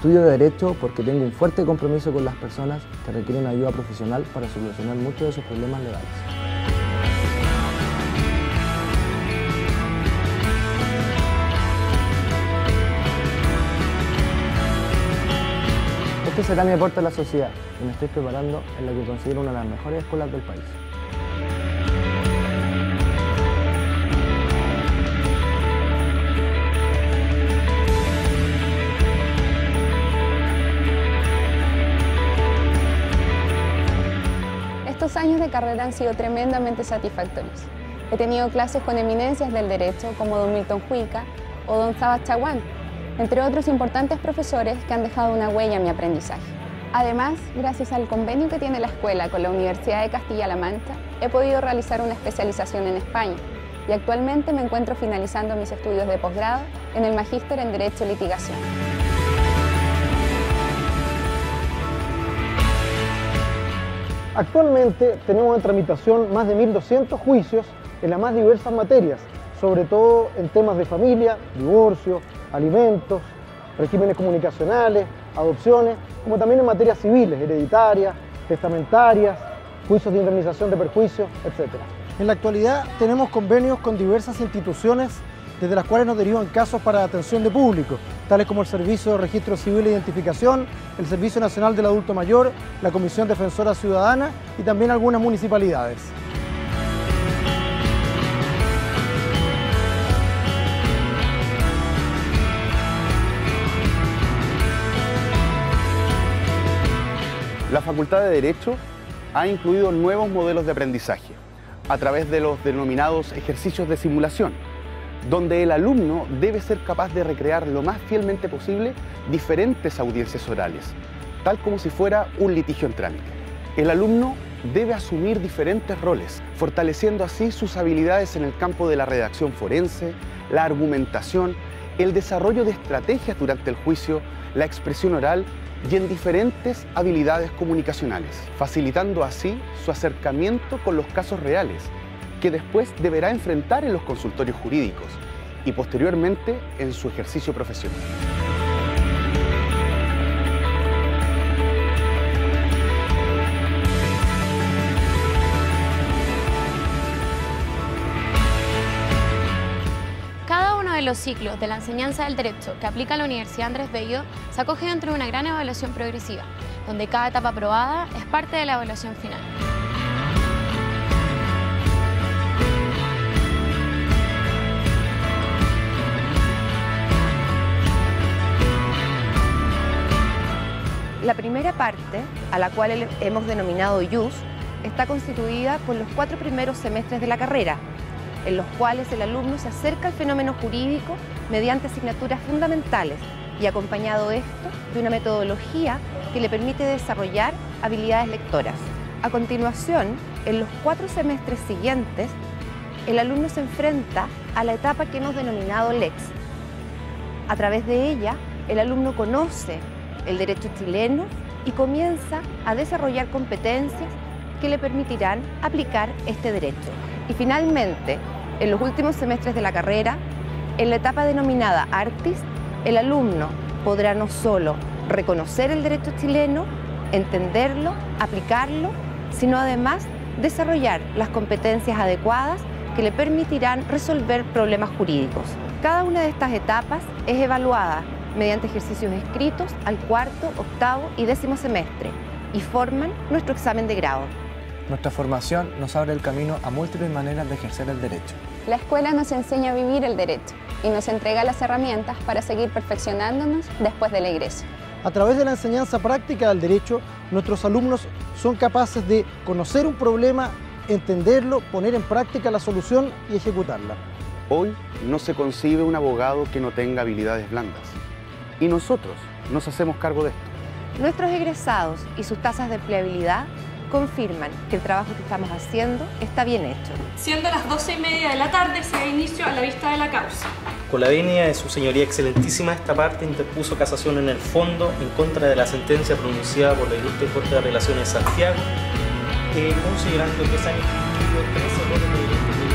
Estudio Derecho porque tengo un fuerte compromiso con las personas que requieren ayuda profesional para solucionar muchos de sus problemas legales. Este será mi aporte a la sociedad y me estoy preparando en la que considero una de las mejores escuelas del país. Estos años de carrera han sido tremendamente satisfactorios. He tenido clases con eminencias del derecho como don Milton Juica o don Sabas Chaguán, entre otros importantes profesores que han dejado una huella en mi aprendizaje. Además, gracias al convenio que tiene la escuela con la Universidad de Castilla-La Mancha, he podido realizar una especialización en España y actualmente me encuentro finalizando mis estudios de posgrado en el Magíster en Derecho y Litigación. Actualmente tenemos en tramitación más de 1.200 juicios en las más diversas materias, sobre todo en temas de familia, divorcio, alimentos, regímenes comunicacionales, adopciones, como también en materias civiles, hereditarias, testamentarias, juicios de indemnización de perjuicios, etc. En la actualidad tenemos convenios con diversas instituciones desde las cuales nos derivan casos para atención de público, tales como el Servicio de Registro Civil e Identificación, el Servicio Nacional del Adulto Mayor, la Comisión Defensora Ciudadana y también algunas municipalidades. La Facultad de Derecho ha incluido nuevos modelos de aprendizaje a través de los denominados ejercicios de simulación, donde el alumno debe ser capaz de recrear lo más fielmente posible diferentes audiencias orales, tal como si fuera un litigio en trámite. El alumno debe asumir diferentes roles, fortaleciendo así sus habilidades en el campo de la redacción forense, la argumentación, el desarrollo de estrategias durante el juicio, la expresión oral y en diferentes habilidades comunicacionales, facilitando así su acercamiento con los casos reales, que después deberá enfrentar en los consultorios jurídicos y posteriormente en su ejercicio profesional. Cada uno de los ciclos de la enseñanza del derecho que aplica la Universidad Andrés Bello se acoge dentro de una gran evaluación progresiva, donde cada etapa aprobada es parte de la evaluación final. La primera parte, a la cual hemos denominado IUS, está constituida por los 4 primeros semestres de la carrera, en los cuales el alumno se acerca al fenómeno jurídico mediante asignaturas fundamentales y acompañado esto de una metodología que le permite desarrollar habilidades lectoras. A continuación, en los 4 semestres siguientes, el alumno se enfrenta a la etapa que hemos denominado LEX. A través de ella, el alumno conoce el derecho chileno y comienza a desarrollar competencias que le permitirán aplicar este derecho. Y finalmente, en los últimos semestres de la carrera, en la etapa denominada ARTIS, el alumno podrá no solo reconocer el derecho chileno, entenderlo, aplicarlo, sino además desarrollar las competencias adecuadas que le permitirán resolver problemas jurídicos. Cada una de estas etapas es evaluada mediante ejercicios escritos al 4º, 8º y 10º semestre y forman nuestro examen de grado. Nuestra formación nos abre el camino a múltiples maneras de ejercer el derecho. La escuela nos enseña a vivir el derecho y nos entrega las herramientas para seguir perfeccionándonos después del egreso. A través de la enseñanza práctica del derecho, nuestros alumnos son capaces de conocer un problema, entenderlo, poner en práctica la solución y ejecutarla. Hoy no se concibe un abogado que no tenga habilidades blandas. Y nosotros nos hacemos cargo de esto. Nuestros egresados y sus tasas de empleabilidad confirman que el trabajo que estamos haciendo está bien hecho. Siendo las 12:30 de la tarde, se da inicio a la vista de la causa. Con la venia de su señoría excelentísima, esta parte interpuso casación en el fondo en contra de la sentencia pronunciada por la Ilustre Corte de Apelaciones de Santiago, considerando que se han incluido 3 errores de derecho